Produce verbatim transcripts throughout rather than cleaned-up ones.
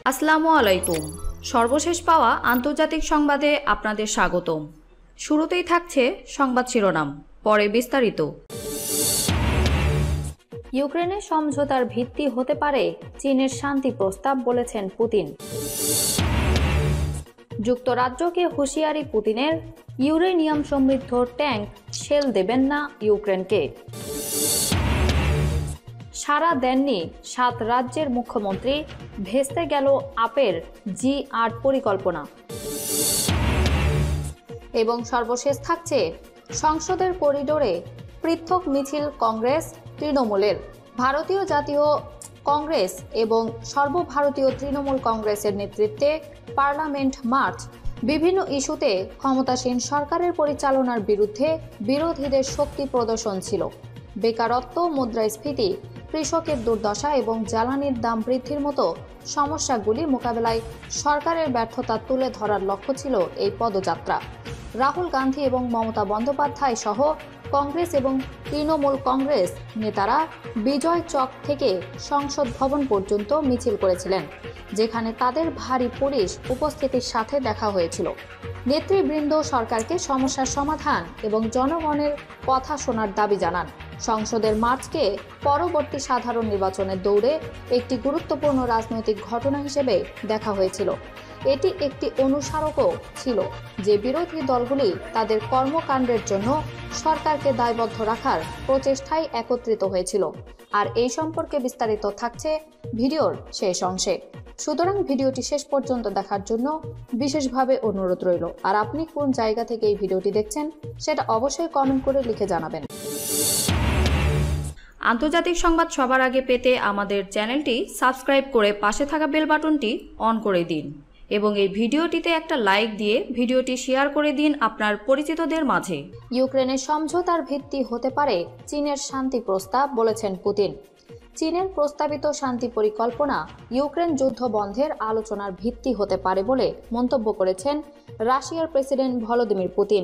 আসসালামু আলাইকুম। সর্বশেষ পাওয়া আন্তর্জাতিক সংবাদে আপনাদের স্বাগতম। শুরুতেই থাকছে সংবাদ শিরোনাম, পরে বিস্তারিত। ইউক্রেনের সমঝোতার ভিত্তি হতে পারে চীনের শান্তি প্রস্তাব, বলেছেন পুতিন। যুক্তরাজ্যকে হুঁশিয়ারি পুতিনের, ইউরেনিয়াম সমৃদ্ধ ট্যাঙ্ক শেল দেবেন না ইউক্রেনকে। সাড়া দেননি সাত রাজ্যের মুখ্যমন্ত্রী, ভেস্তে গেল আপের জি আট পরিকল্পনা। এবং সর্বশেষ থাকছে সংসদের করিডোরে পৃথক মিছিল কংগ্রেস তৃণমূলের। ভারতীয় জাতীয় কংগ্রেস এবং সর্বভারতীয় তৃণমূল কংগ্রেসের নেতৃত্বে পার্লামেন্ট মার্চ। বিভিন্ন ইস্যুতে ক্ষমতাসীন সরকারের পরিচালনার বিরুদ্ধে বিরোধীদের শক্তি প্রদর্শন ছিল। বেকারত্ব, মুদ্রাস্ফীতি, কৃষকের দুর্দশা এবং জ্বালানির দাম বৃদ্ধির মতো সমস্যাগুলি মোকাবেলায় সরকারের ব্যর্থতা তুলে ধরার লক্ষ্য ছিল এই পদযাত্রা। রাহুল গান্ধী এবং মমতা বন্দ্যোপাধ্যায় সহ কংগ্রেস এবং তৃণমূল কংগ্রেস নেতারা বিজয় চক থেকে সংসদ ভবন পর্যন্ত মিছিল করেছিলেন, যেখানে তাদের ভারী পুলিশ উপস্থিতির সাথে দেখা হয়েছিল। নেতৃবৃন্দ সরকারকে সমস্যার সমাধান এবং জনগণের কথা শোনার দাবি জানান। সংসদের মার্চকে পরবর্তী সাধারণ নির্বাচনের দৌড়ে একটি গুরুত্বপূর্ণ রাজনৈতিক ঘটনা হিসেবে দেখা হয়েছিল। এটি একটি অনুস্মারকও ছিল যে বিরোধী দলগুলি তাদের কর্মকাণ্ডের জন্য সরকারকে দায়বদ্ধ রাখার প্রচেষ্টায় একত্রিত হয়েছিল। আর এই সম্পর্কে বিস্তারিত থাকছে ভিডিওর শেষ অংশে। সুতরাং ভিডিওটি শেষ পর্যন্ত দেখার জন্য বিশেষভাবে অনুরোধ রইল। আর আপনি কোন জায়গা থেকে এই ভিডিওটি দেখছেন সেটা অবশ্যই কমেন্ট করে লিখে জানাবেন। আন্তর্জাতিক সংবাদ সবার আগে পেতে আমাদের চ্যানেলটি সাবস্ক্রাইব করে পাশে থাকা বেল বাটনটি অন করে দিন এবং এই ভিডিওটিতে একটা লাইক দিয়ে ভিডিওটি শেয়ার করে দিন আপনার পরিচিতদের মাঝে। ইউক্রেনের সমঝোতার ভিত্তি হতে পারে চীনের শান্তি প্রস্তাব, বলেছেন পুতিন। চীনের প্রস্তাবিত শান্তি পরিকল্পনা ইউক্রেন যুদ্ধ বন্ধের আলোচনার ভিত্তি হতে পারে বলে মন্তব্য করেছেন রাশিয়ার প্রেসিডেন্ট ভলোদিমির পুতিন।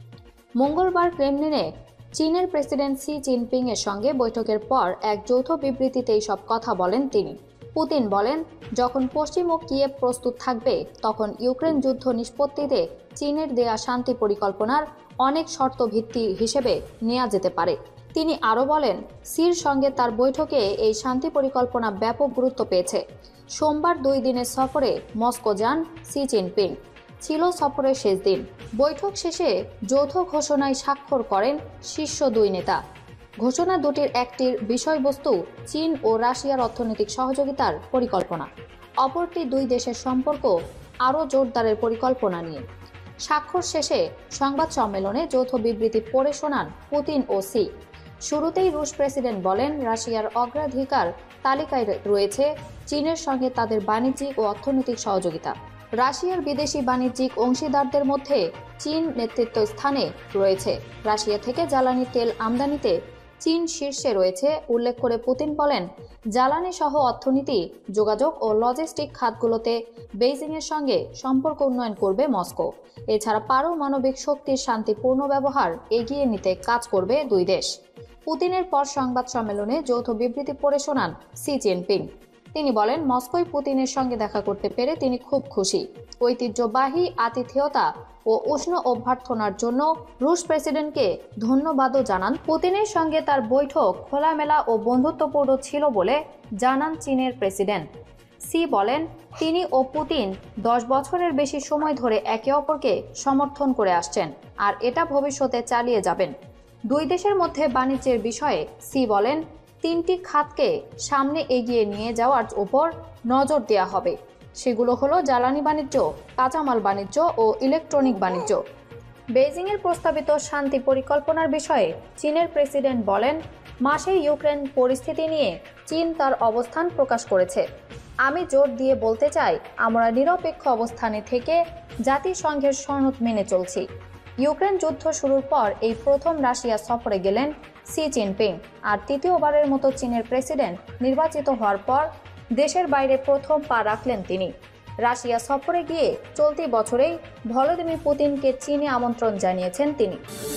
মঙ্গলবার ক্রেমলিনে চীনের প্রেসিডেন্ট শি জিনপিং এর সঙ্গে বৈঠকের পর এক যৌথ বিবৃতিতে এইসব কথা বলেন তিনি। পুতিন বলেন, যখন পশ্চিম ও কিয়েভ প্রস্তুত থাকবে তখন ইউক্রেন যুদ্ধ নিষ্পত্তিতে চীনের দেয়া শান্তি পরিকল্পনার অনেক শর্ত ভিত্তি হিসেবে নেওয়া যেতে পারে। তিনি আরও বলেন, সির সঙ্গে তার বৈঠকে এই শান্তি পরিকল্পনা ব্যাপক গুরুত্ব পেয়েছে। সোমবার দুই দিনের সফরে মস্কো যান শি জিনপিং। ছিল সফরের শেষ দিন। বৈঠক শেষে যৌথ ঘোষণায় স্বাক্ষর করেন শীর্ষ দুই নেতা। ঘোষণা দুটির একটির বিষয়বস্তু চীন ও রাশিয়ার অর্থনৈতিক সহযোগিতার পরিকল্পনা, অপরটি দুই দেশের সম্পর্ক আরও জোরদারের পরিকল্পনা নিয়ে। স্বাক্ষর শেষে সংবাদ সম্মেলনে যৌথ বিবৃতি পড়ে শোনান পুতিন ও সি। শুরুতেই রুশ প্রেসিডেন্ট বলেন, রাশিয়ার অগ্রাধিকার তালিকায় রয়েছে চীনের সঙ্গে তাদের বাণিজ্যিক ও অর্থনৈতিক সহযোগিতা। রাশিয়ার বিদেশি বাণিজ্যিক অংশীদারদের মধ্যে চীন নেতৃত্ব স্থানে রয়েছে। রাশিয়া থেকে জ্বালানি তেল আমদানিতে চীন শীর্ষে রয়েছে উল্লেখ করে পুতিন বলেন, জ্বালানি সহ অর্থনীতি, যোগাযোগ ও লজিস্টিক খাতগুলোতে বেইজিংয়ের সঙ্গে সম্পর্ক উন্নয়ন করবে মস্কো। এছাড়া পারমাণবিক শক্তির শান্তিপূর্ণ ব্যবহার এগিয়ে নিতে কাজ করবে দুই দেশ। পুতিনের পর সংবাদ সম্মেলনে যৌথ বিবৃতি পড়ে শোনান শি জিনপিং। তিনি বলেন, মস্কোয় পুতিনের সঙ্গে দেখা করতে পেরে তিনি খুব খুশি। ঐতিহ্যবাহী আতিথেয়তা ও উষ্ণ অভ্যর্থনার জন্য রুশ প্রেসিডেন্টকে ধন্যবাদও জানান। পুতিনের সঙ্গে তার বৈঠক খোলামেলা ও বন্ধুত্বপূর্ণ ছিল বলে জানান চীনের প্রেসিডেন্ট। সি বলেন, তিনি ও পুতিন দশ বছরের বেশি সময় ধরে একে অপরকে সমর্থন করে আসছেন আর এটা ভবিষ্যতে চালিয়ে যাবেন। দুই দেশের মধ্যে বাণিজ্যের বিষয়ে সি বলেন, তিনটি খাতকে সামনে এগিয়ে নিয়ে যাওয়ার উপর নজর দেওয়া হবে। সেগুলো হলো জ্বালানি বাণিজ্য, কাঁচামাল বাণিজ্য ও ইলেকট্রনিক বাণিজ্য। বেইজিংয়ের প্রস্তাবিত শান্তি পরিকল্পনার বিষয়ে চীনের প্রেসিডেন্ট বলেন, মাসে ইউক্রেন পরিস্থিতি নিয়ে চীন তার অবস্থান প্রকাশ করেছে। আমি জোর দিয়ে বলতে চাই, আমরা নিরপেক্ষ অবস্থানে থেকে জাতিসংঘের সনদ মেনে চলছি। ইউক্রেন যুদ্ধ শুরুর পর এই প্রথম রাশিয়া সফরে গেলেন শি জিনপিং। আর তৃতীয়বারের মতো চীনের প্রেসিডেন্ট নির্বাচিত হওয়ার পর দেশের বাইরে প্রথম পা রাখলেন তিনি। রাশিয়া সফরে গিয়ে চলতি বছরেই ভলোদিমির পুতিনকে চীনে আমন্ত্রণ জানিয়েছেন তিনি।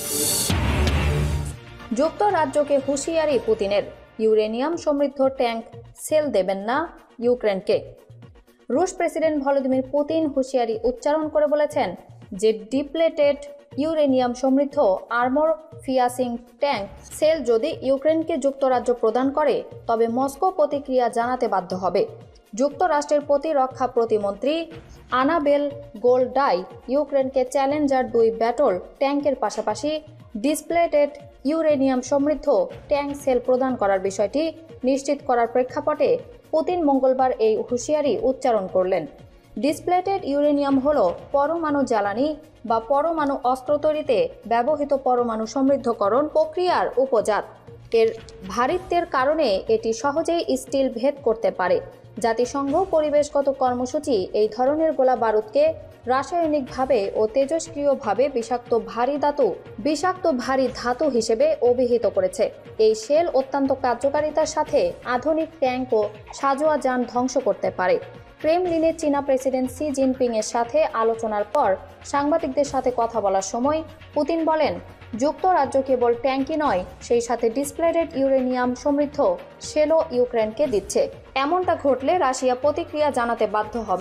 যুক্তরাজ্যকে হুঁশিয়ারি পুতিনের, ইউরেনিয়াম সমৃদ্ধ ট্যাঙ্ক সেল দেবেন না ইউক্রেনকে। রুশ প্রেসিডেন্ট ভলোদিমির পুতিন হুঁশিয়ারি উচ্চারণ করে বলেছেন যে ডিপ্লেটেড ইউরেনিয়াম সমৃদ্ধ আর্মর ফিয়াসিং ট্যাঙ্ক সেল যদি ইউক্রেনকে যুক্তরাজ্য প্রদান করে তবে মস্কো প্রতিক্রিয়া জানাতে বাধ্য হবে। যুক্তরাষ্ট্রের প্রতিরক্ষা প্রতিমন্ত্রী আনাবেল গোল্ডাই ইউক্রেনকে চ্যালেঞ্জার দুই ব্যাটল ট্যাঙ্কের পাশাপাশি ডিসপ্লেটেড ইউরেনিয়াম সমৃদ্ধ ট্যাঙ্ক সেল প্রদান করার বিষয়টি নিশ্চিত করার প্রেক্ষাপটে পুতিন মঙ্গলবার এই হুঁশিয়ারি উচ্চারণ করলেন। ডিসপ্লেটেড ইউরেনিয়াম হল পরমাণু জ্বালানি বা পরমাণু অস্ত্র তৈরিতে ব্যবহৃত পরমাণু সমৃদ্ধকরণ প্রক্রিয়ার উপজাত। এর ভারিত্বের কারণে এটি সহজেই স্টিল ভেদ করতে পারে। জাতিসংঘ পরিবেশগত কর্মসূচি এই ধরনের গোলা বারুদকে রাসায়নিকভাবে ও তেজস্ক্রিয়ভাবে বিষাক্ত ভারী ধাতু বিষাক্ত ভারী ধাতু হিসেবে অভিহিত করেছে। এই শেল অত্যন্ত কার্যকারিতার সাথে আধুনিক ট্যাঙ্ক ও সাজোয়া যান ধ্বংস করতে পারে। ক্রেমলিনের চীনা প্রেসিডেন্ট সি জিনপিং এর সাথে আলোচনার পর সাংবাদিকদের সাথে কথা বলার সময় পুতিন বলেন, যুক্তরাজ্য কেবল ট্যাঙ্কই নয়, সেই সাথে ডিসপ্লেটেড ইউরেনিয়াম সমৃদ্ধ শেলও ইউক্রেনকে দিচ্ছে। এমনটা ঘটলে রাশিয়া প্রতিক্রিয়া জানাতে বাধ্য হবে।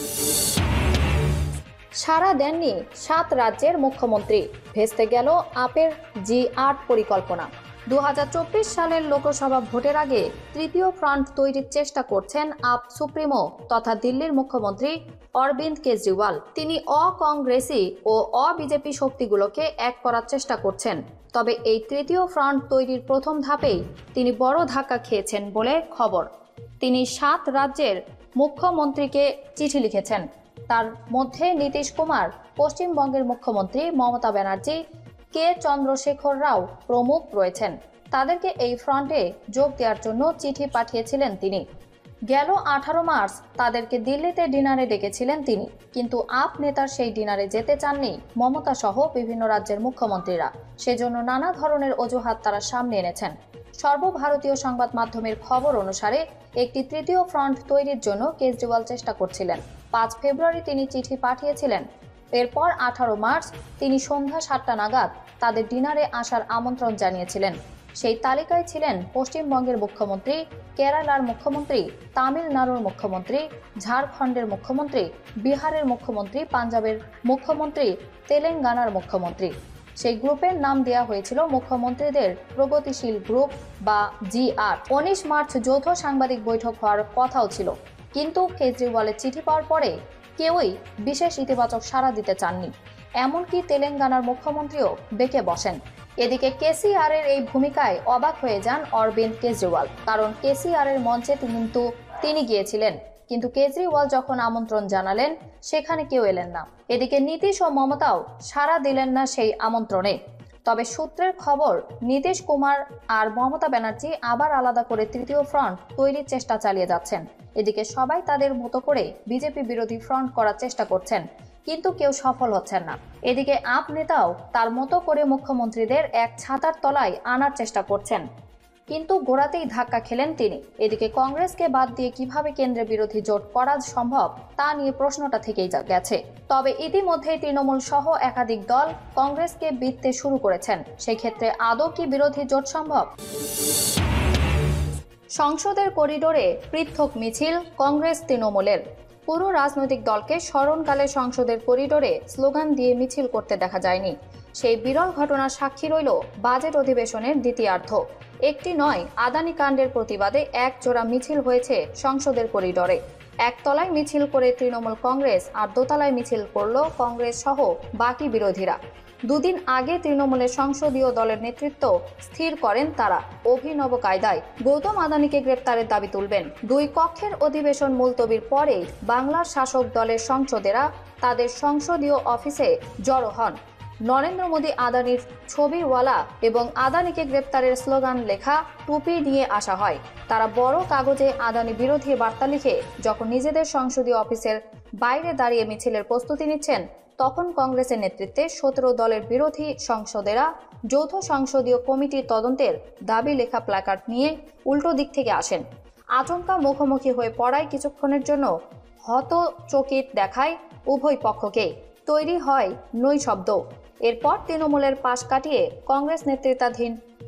সাড়া দেননি সাত রাজ্যের মুখ্যমন্ত্রী, ভেস্তে গেল আপের জি আট পরিকল্পনা। দু হাজার চব্বিশ সালের লোকসভা ভোটের আগে তৃতীয় ফ্রন্ট তৈরির চেষ্টা করছেন আপ সুপ্রিমো তথা দিল্লির মুখ্যমন্ত্রী অরবিন্দ কেজরিওয়াল। তিনি অকংগ্রেসি ও অবিজেপি শক্তিগুলোকে এক করার চেষ্টা করছেন। তবে এই তৃতীয় ফ্রন্ট তৈরির প্রথম ধাপেই তিনি বড় ধাক্কা খেয়েছেন বলে খবর। তিনি সাত রাজ্যের মুখ্যমন্ত্রীকে চিঠি লিখেছেন। তার মধ্যে নীতিশ কুমার, পশ্চিমবঙ্গের মুখ্যমন্ত্রী মমতা ব্যানার্জি, কে চন্দ্রশেখর রাও প্রমুখ রয়েছেন। তাদেরকে এই ফ্রন্টে যোগ দেওয়ার জন্য চিঠি পাঠিয়েছিলেন তিনি। গেল আঠারো মার্চ তাদেরকে দিল্লিতে ডিনারে ডেকেছিলেন তিনি, কিন্তু আপ নেতার সেই ডিনারে যেতে চাননি মমতা সহ বিভিন্ন রাজ্যের মুখ্যমন্ত্রীরা। সেজন্য নানা ধরনের অজুহাত তারা সামনে এনেছেন। সর্বভারতীয় সংবাদ মাধ্যমের খবর অনুসারে একটি তৃতীয় ফ্রন্ট তৈরির জন্য কেজরিওয়াল চেষ্টা করছিলেন। পাঁচ ফেব্রুয়ারি তিনি চিঠি পাঠিয়েছিলেন। এরপর আঠারো মার্চ তিনি সন্ধ্যা সাতটা নাগাদ তাদের ডিনারে আসার আমন্ত্রণ জানিয়েছিলেন। সেই তালিকায় ছিলেন পশ্চিমবঙ্গের মুখ্যমন্ত্রী, কেরালার মুখ্যমন্ত্রী, তামিলনাড়ুর মুখ্যমন্ত্রী, ঝাড়খণ্ডের মুখ্যমন্ত্রী, বিহারের মুখ্যমন্ত্রী, পাঞ্জাবের মুখ্যমন্ত্রী, তেলেঙ্গানার মুখ্যমন্ত্রী। সেই গ্রুপের নাম দেওয়া হয়েছিল মুখ্যমন্ত্রীদের প্রগতিশীল গ্রুপ বা জি আট। উনিশ মার্চ যৌথ সাংবাদিক বৈঠক হওয়ার কথাও ছিল, কিন্তু কেজরিওয়ালের চিঠি পাওয়ার পরে কেউই বিশেষ ইতিবাচক সাড়া দিতে চাননি। এমনকি তেলেঙ্গানার মুখ্যমন্ত্রীও বেঁকে বসেন। এদিকে কেসিআর এর এই ভূমিকায় অবাক হয়ে যান অরবিন্দ কেজরিওয়াল, কারণ কেসিআর এর মঞ্চে কিন্তু তিনি গিয়েছিলেন, কিন্তু কেজরিওয়াল যখন আমন্ত্রণ জানালেন সেখানে কেউ এলেন না। এদিকে নীতিশ ও মমতাও সাড়া দিলেন না সেই আমন্ত্রণে। তবে সূত্রের খবর, নীতিশ কুমার আর মমতা ব্যানার্জি আবার আলাদা করে তৃতীয় ফ্রন্ট তৈরির চেষ্টা চালিয়ে যাচ্ছেন। এদিকে সবাই তাদের মতো করে বিজেপি বিরোধী ফ্রন্ট করার চেষ্টা করছেন, কিন্তু কেউ সফল হচ্ছেন না। এদিকে আপ নেতাও তার মতো করে মুখ্যমন্ত্রীদের এক ছাতার তলায় আনার চেষ্টা করছেন, কিন্তু গোড়াতেই ধাক্কা খেলেন তিনি। এদিকে কংগ্রেসকে বাদ দিয়ে কিভাবে কেন্দ্রে বিরোধী জোট করা সম্ভব তা নিয়ে প্রশ্নটা থেকেই গেছে। তবে ইতিমধ্যেই তৃণমূল সহ একাধিক দল কংগ্রেসকে বিঁধতে শুরু করেছেন। সেই ক্ষেত্রে আদৌ কি বিরোধী জোট সম্ভব? সংসদের করিডোরে পৃথক মিছিল কংগ্রেস তৃণমূলের। পুরো রাজনৈতিক দলকে স্মরণকালে সংসদের করিডোরে স্লোগান দিয়ে মিছিল করতে দেখা যায়নি। সেই বিরল ঘটনার সাক্ষী রইল বাজেট অধিবেশনের দ্বিতীয়ার্ধ। একটি নয়, আদানি কাণ্ডের প্রতিবাদে এক জোড়া মিছিল হয়েছে সংসদের করিডোরে। একতলায় মিছিল করে তৃণমূল কংগ্রেস আর দোতলায় মিছিল করল কংগ্রেস সহ বাকি বিরোধীরা। দুদিন আগে তৃণমূলের সংসদীয় দলের নেতৃত্ব স্থির করেন তারা অভিনব কায়দায় গৌতম আদানিকে গ্রেপ্তারের দাবি তুলবেন। দুই কক্ষের অধিবেশন মুলতবির পরেই বাংলার শাসক দলের সংসদেরা তাদের সংসদীয় অফিসে জড়ো হন। নরেন্দ্র মোদী আদানির ছবিওয়ালা এবং আদানিকে গ্রেপ্তারের স্লোগান লেখা টুপি নিয়ে আসা হয়। তারা বড় কাগজে আদানি বিরোধী বার্তা লিখে যখন নিজেদের সংসদীয় অফিসের বাইরে দাঁড়িয়ে মিছিলের প্রস্তুতি নিচ্ছেন, তখন কংগ্রেসের নেতৃত্বে সতেরো দলের বিরোধী সংসদেরা যৌথ সংসদীয় কমিটির তদন্তের দাবি লেখা প্ল্যাকার্ড নিয়ে উল্টো দিক থেকে আসেন। আচমকা মুখোমুখি হয়ে পড়ায় কিছুক্ষণের জন্য হতচকিত দেখায় উভয় পক্ষকে। তৈরি হয় নৈশব্দ। এরপর তৃণমূলের পাশ কাটিয়ে কংগ্রেস নেতৃত্বাধীন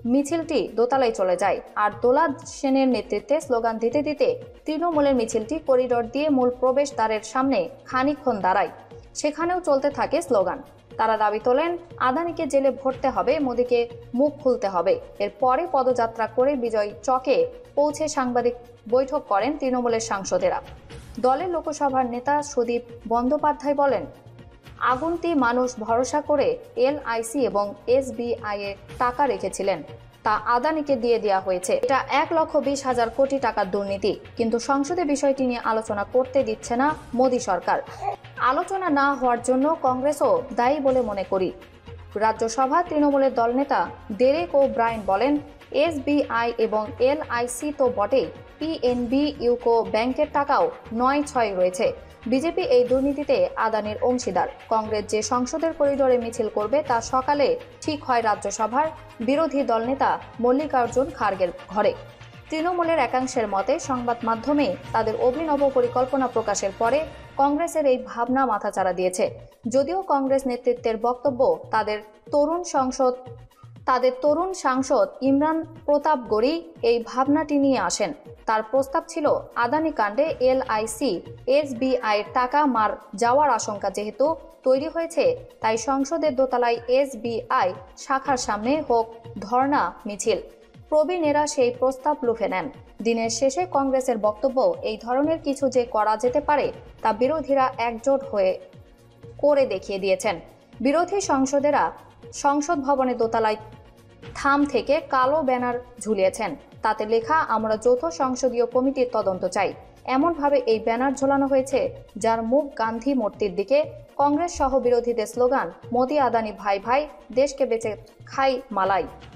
মিছিলটি দোতলায় চলে যায় আর দোলা সেনের নেতৃত্বে স্লোগান দিতে দিতে তৃণমূলের মিছিলটি করিডোর দিয়ে মূল প্রবেশদ্বারের সামনে খানিকক্ষণ দাঁড়ায়। সেখানেও চলতে থাকে স্লোগান। তারা দাবি তোলেন আদানিকে জেলে ভরতে হবে, মোদিকে মুখ খুলতে হবে। এরপরে পদযাত্রা করে বিজয় চকে পৌঁছে সাংবাদিক বৈঠক করেন তৃণমূলের সাংসদেরা। দলের লোকসভার নেতা সুদীপ বন্দ্যোপাধ্যায় বলেন, আগন্তি মানুষ ভরসা করে এলআইসি এবং এসবিআই এ টাকা রেখেছিলেন, তা আদানিকে দিয়ে দেওয়া হয়েছে। এটা এক লক্ষ বিশ হাজার কোটি টাকার দুর্নীতি, কিন্তু সংসদে বিষয়টি নিয়ে আলোচনা করতে দিচ্ছে না মোদী সরকার। আলোচনা না হওয়ার জন্য কংগ্রেসও দায়ী বলে মনে করি। রাজ্যসভা তৃণমূলের দলনেতা ডেরেক ও ব্রায়ান বলেন, এসবিআই এবং এলআইসি তো বটেই, পিএনবি ইউকো ব্যাংকের টাকাও নয় ছয় রয়েছে। বিজেপি এই দুর্নীতিতে আদানির অংশীদার। কংগ্রেস যে সংসদের করিডোরে মিছিল করবে তা সকালে ঠিক হয় রাজ্যসভার বিরোধী দলনেতা মল্লিকার্জুন খার্গের ঘরে। তৃণমূলের একাংশের মতে সংবাদ মাধ্যমে তাদের অভিনব পরিকল্পনা প্রকাশের পরে কংগ্রেসের এই ভাবনা মাথাচাড়া দিয়েছে। যদিও কংগ্রেস নেতৃত্বের বক্তব্য, তাদের তরুণ সংসদ তাদের তরুণ সাংসদ ইমরান প্রতাপগড়ি এই ভাবনাটি নিয়ে আসেন। তার প্রস্তাব ছিল আদানি কাণ্ডে এলআইসি এসবিআই এর টাকা মার যাওয়ার আশঙ্কা যেহেতু তৈরি হয়েছে, তাই সংসদের দোতলায় এসবিআই শাখার সামনে হোক ধর্ণা মিছিল। প্রবীণেরা সেই প্রস্তাব লুফে নেন। দিনের শেষে কংগ্রেসের বক্তব্য, এই ধরনের কিছু যে করা যেতে পারে তা বিরোধীরা একজোট হয়ে করে দেখিয়ে দিয়েছেন। বিরোধী সংসদেরা সংসদ ভবনের দোতলায় থাম থেকে কালো ব্যানার ঝুলিয়েছেন। তাতে লেখা, আমরা যৌথ সংসদীয় কমিটির তদন্ত চাই। এমনভাবে এই ব্যানার ঝোলানো হয়েছে যার মুখ গান্ধী মূর্তির দিকে। কংগ্রেস সহ বিরোধীদের স্লোগান, মোদি আদানি ভাই ভাই, দেশকে বেঁচে খাই মালাই।